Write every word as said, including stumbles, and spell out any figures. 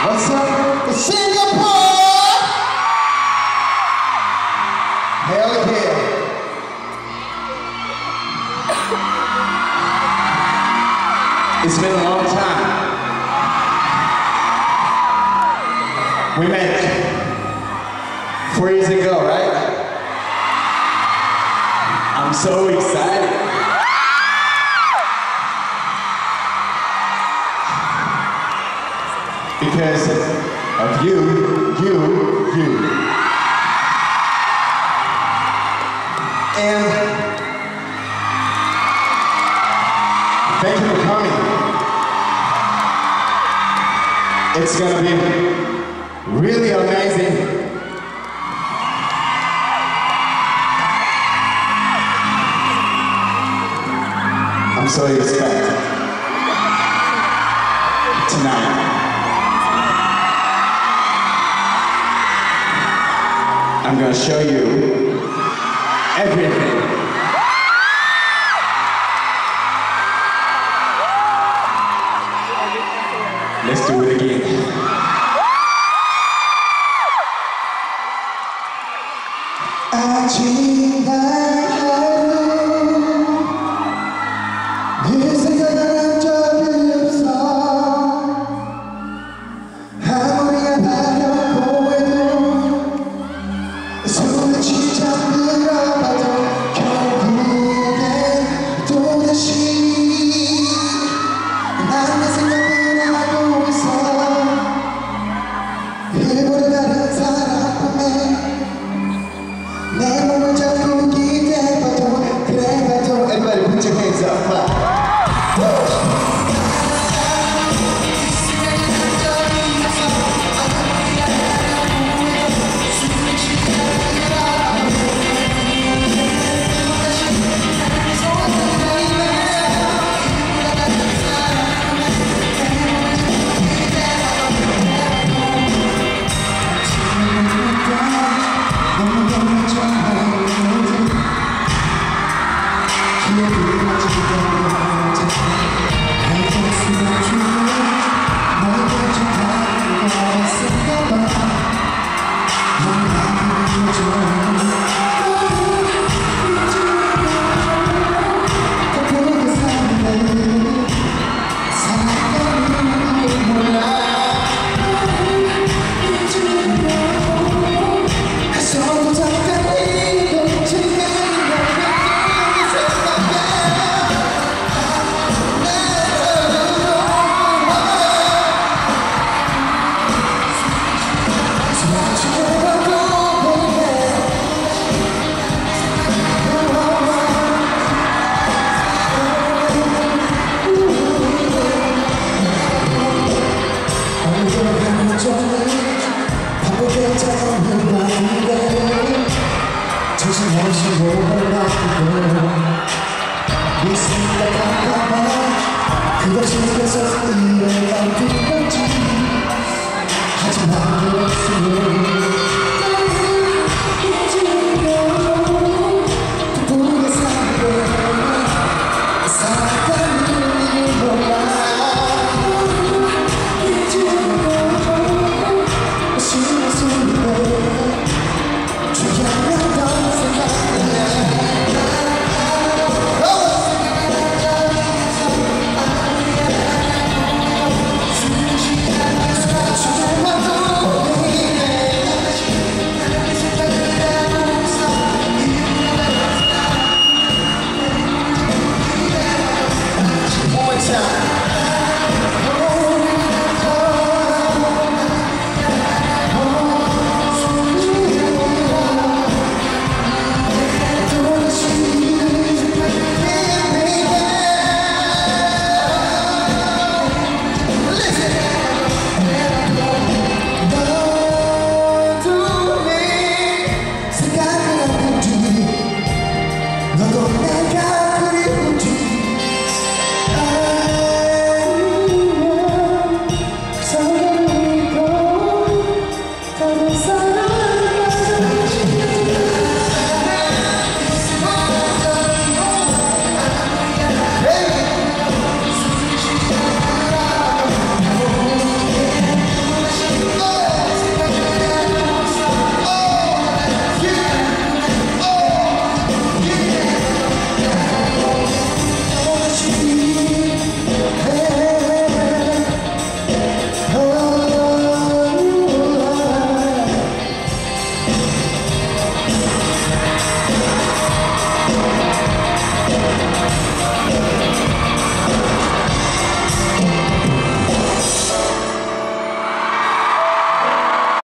What's up, Singapore? Hell yeah. It's been a long time. We met four years ago, right? I'm so excited. Because of you, you, you. And thank you for coming. It's gonna be really amazing. I'm so excited tonight. I'm gonna show you everything. Let's do it again. 아직 날 하루 네 생각을 한 적이 없어. 아무리 하려고 해도 손을 진짜 들어봐도 결국엔 또다시 난 내 생각을 하고 있어. 일부러 다른 사람 품에 내 몸을 잡고 기대봐도 그래봐도 Everybody put your hands up. 조심없이 몰라보고 네 생각할까봐 그것이 계속 이어가고